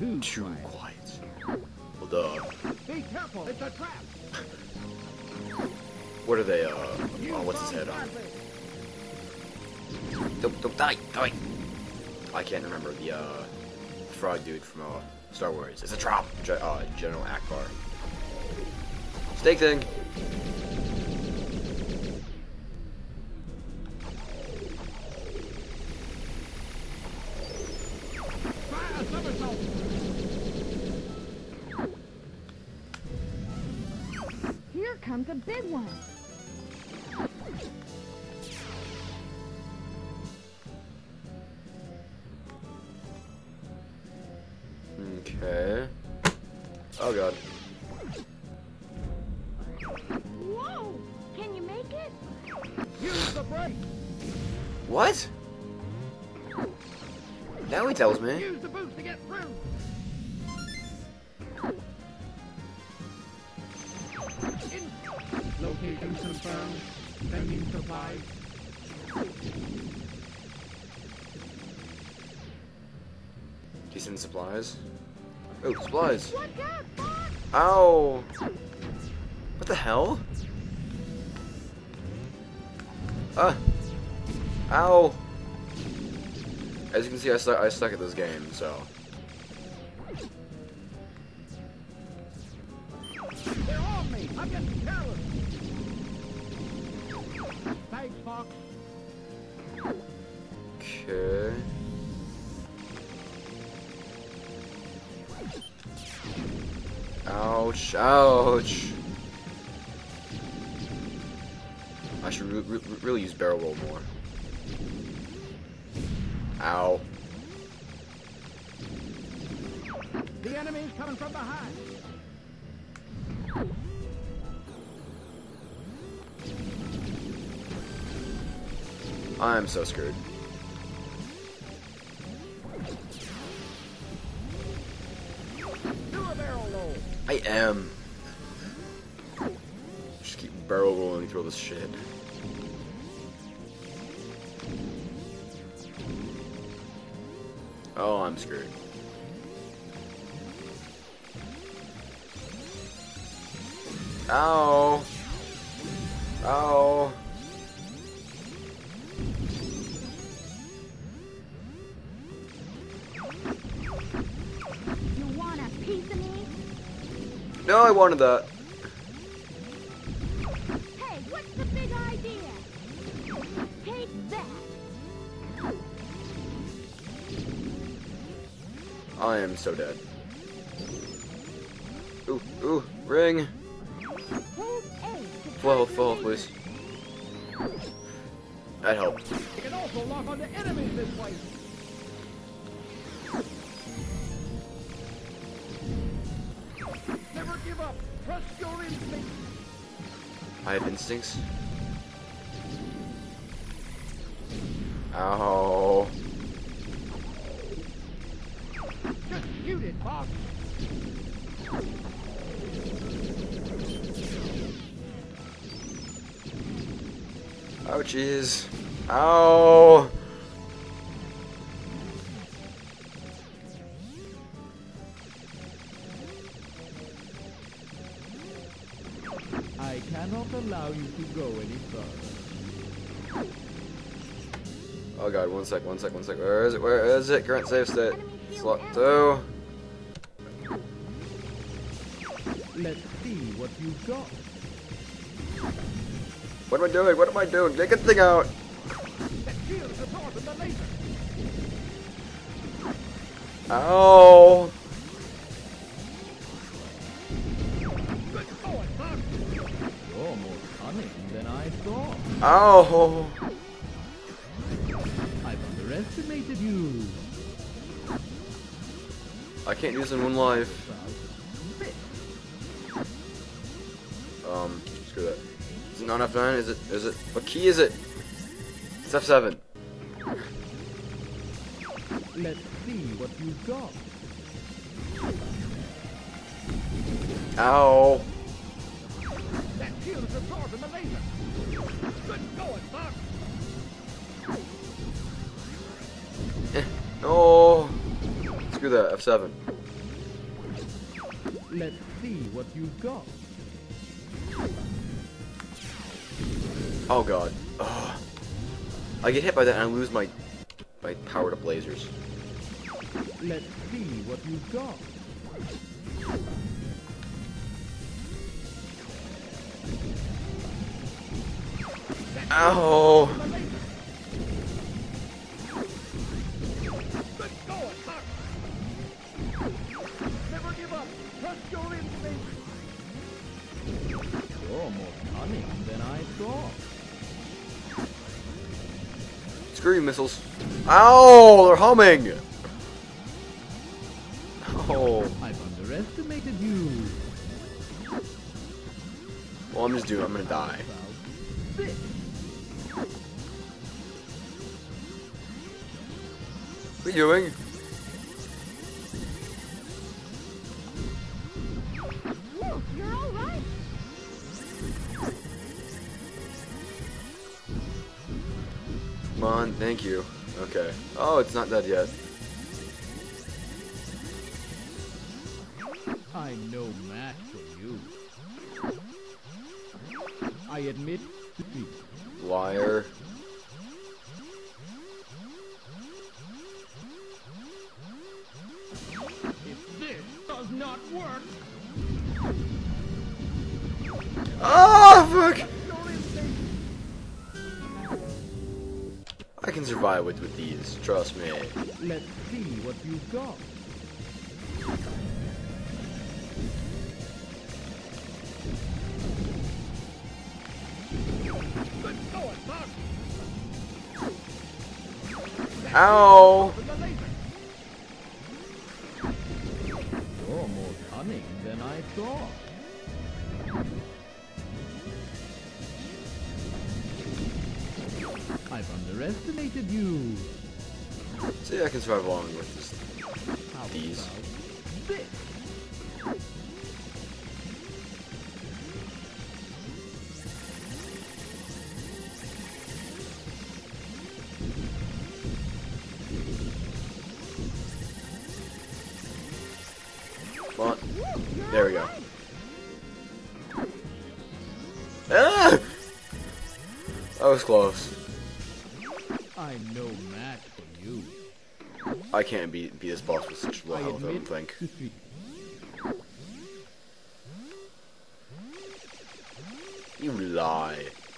Too quiet. Well, duh. Be careful, it's a trap. What are they, oh, what's his head on? Don't die! Die! I can't remember the, frog dude from, Star Wars. It's a trap! General Akbar. Snake thing! Try a somersault. Here comes a big one. Okay. Oh god. Whoa! Can you make it? Use the brake. What? Now he tells me. Use the boost to get through. Location confirmed. Sending supplies. Decent supplies. Oh, supplies. Look out, Fox! Ow! What the hell? Ow! As you can see, I suck at this game, so. They're on me. I'm getting careless. Thanks, Fox. Okay. Ouch! Ouch! I should really use barrel roll more. Ow! The enemy's coming from behind. I'm so screwed. Do a barrel roll. I am. Just keep barrel rolling through all this shit. Oh, I'm screwed. Ow! Ow! You want a piece of me? No, I wanted that. Hey, what's the big idea? Take that! I am so dead. Ooh, ooh, ring! Hold A to Full target health, the please. That helped. You can also lock onto enemies this way. Never give up. Trust your instincts. I have instincts. Ow. Just shoot it, Fox. Oh, jeez. Ow. I cannot allow you to go any further. Oh god, one sec. Where is it? Where is it? Current save state. Slot 2. Let's see what you've got. What am I doing? What am I doing? Get the thing out. That shield is absorbing the laser. Ow. Good going, Fox. You're more cunning than I thought. Ow. I've underestimated you. I can't do this in one life. Screw that. Is it not F9? Is it? What key is it? It's F7. Let's see what you've got. Ow. That shield is absorbing the laser. Good going, Fox. No. Screw that. F7. Let's see what you've got. Oh god. Ugh. I get hit by that and I lose my powered up lasers. Let's see what you've got. Ow! Never give up. Trust your instinct. You're more cunning than I thought. Screw you, missiles. Ow! They're humming! Oh. I've underestimated you. Well, I'm just doomed. I'm gonna die. About this. What are you doing? You're all right. Come on, thank you. Okay. Oh, it's not dead yet. I'm no match for you. I admit defeat. Liar. If this does not work, Oh, fuck! I can survive with these, trust me. let's see what you've got. Ow! You're more cunning than I thought. I've underestimated you. See, I can survive along with this. How These. about this? Come on. There we go. Ah! That was close. I'm no match for you. I can't beat this boss with such low I health, I don't admit think. defeat. You lie.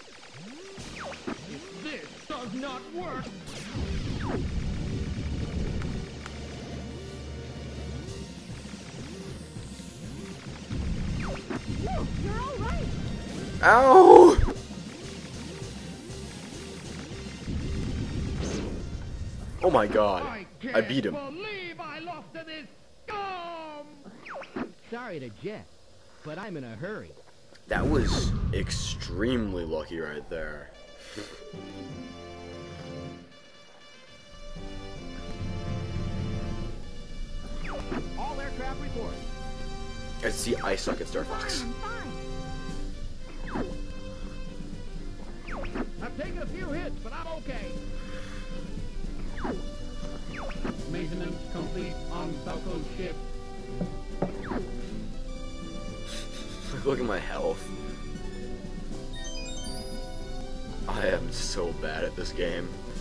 If this does not work, You're all right. Ow! Oh my god. I beat him. believe I lost to this scum! Sorry to jet, but I'm in a hurry. That was extremely lucky right there. All aircraft report. See, I suck at Star Fox. I'm fine. I've taken a few hits, but I'm okay. Maintenance complete on Falco's ship. Look at my health. I am so bad at this game.